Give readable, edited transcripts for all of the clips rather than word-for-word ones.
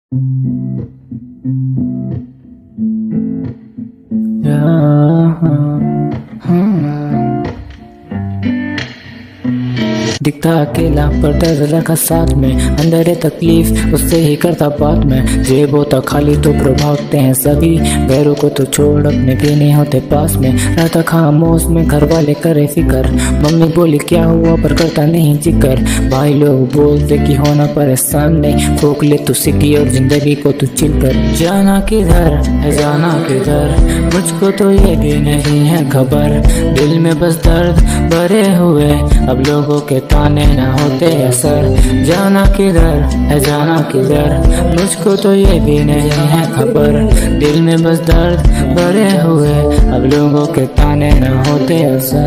दिखता अकेला पर दर्द रखा साथ में, अंदर है तकलीफ उससे ही करता बात में। जेब होता खाली तो प्रभागते हैं सभी, गैरों को तो छोड़ अपने भी नहीं होते पास में। रहता खामोश में घर वाले करे फिकर, मम्मी बोली क्या हुआ पर करता नहीं जिक्र। भाई लोग बोलते कि होना परेशान नहीं, फूक ले तू सिक्की और जिंदगी को तू चिल कर। जाना किधर है जाना किधर, मुझको तो ये भी नहीं है खबर। दिल में बस दर्द भरे हुए, अब लोगों के ताने न होते असर। जाना किधर है जाना किधर, मुझको तो ये भी नहीं है खबर। दिल में बस दर्द भरे हुए, अब लोगों के ताने न होते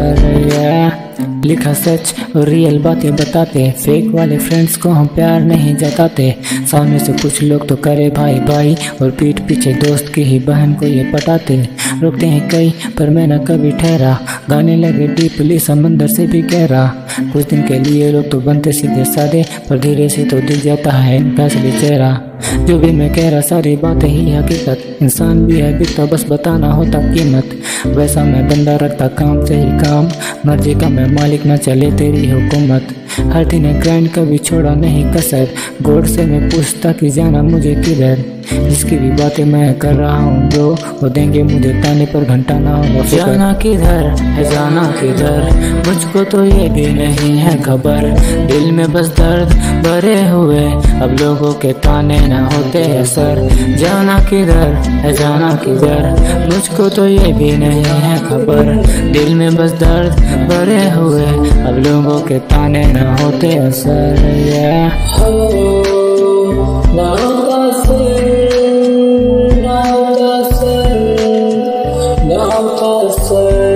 असर। लिखा सच और रियल बातें बताते, फेक वाले फ्रेंड्स को हम प्यार नहीं जताते। सामने से कुछ लोग तो करे भाई भाई, और पीठ पीछे दोस्त की ही बहन को ये पटाते। रोकते हैं कई पर मैं न कभी ठहरा, गाने लगे डीपली समंदर से भी गहरा। कुछ दिन के लिए लोग तो बनते सीधे सादे, पर धीरे से तो दिख जाता है इनका असली चेहरा। जो भी मैं कह रहा सारी बातें ही हकीकत, इंसान भी है बिकता बस बताना होता कीमत। वैसा मैं बंदा रखता काम से ही काम, मर्जी का मैं मालिक न चले तेरी हुकूमत। हर दिन ग्राइंड कभी छोड़ा नहीं कसर, गॉड से मैं पूछता कि जाना मुझे किधर। जिसकी भी बातें मैं कर रहा हूँ ब्रो, वो देंगे मुझे ताने पर घंटा ना होगा। जाना किधर है जाना किधर, मुझको तो ये भी नहीं है खबर। दिल में बस दर्द भरे हुए, अब लोगों के ताने न होते असर। जाना किधर है जाना किधर, मुझको तो ये भी नहीं है खबर। दिल में बस दर्द भरे हुए, अब लोगों के ताने न होते असर। Now